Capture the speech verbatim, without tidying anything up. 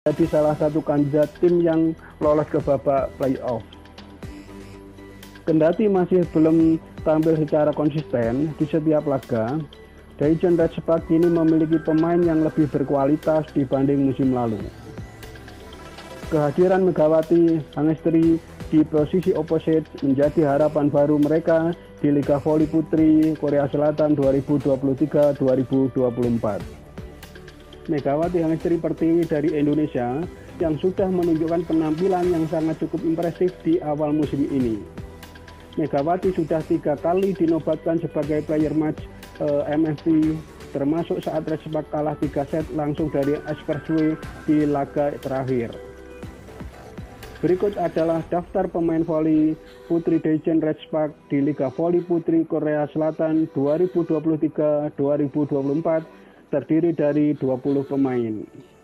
jadi salah satu kandidat tim yang lolos ke babak playoff. Kendati masih belum tampil secara konsisten di setiap laga, Daichen Redspark kini memiliki pemain yang lebih berkualitas dibanding musim lalu. Kehadiran Megawati Hangestri di posisi opposite menjadi harapan baru mereka di Liga Voli Putri Korea Selatan dua ribu dua puluh tiga dua ribu dua puluh empat. Megawati Hangestri Pertiwi dari Indonesia yang sudah menunjukkan penampilan yang sangat cukup impresif di awal musim ini. Megawati sudah tiga kali dinobatkan sebagai player match eh, M V P, termasuk saat Redspark kalah tiga set langsung dari Expressway di laga terakhir. Berikut adalah daftar pemain voli putri Daichen Redspark di Liga Voli Putri Korea Selatan dua ribu dua puluh tiga dua ribu dua puluh empat, terdiri dari dua puluh pemain.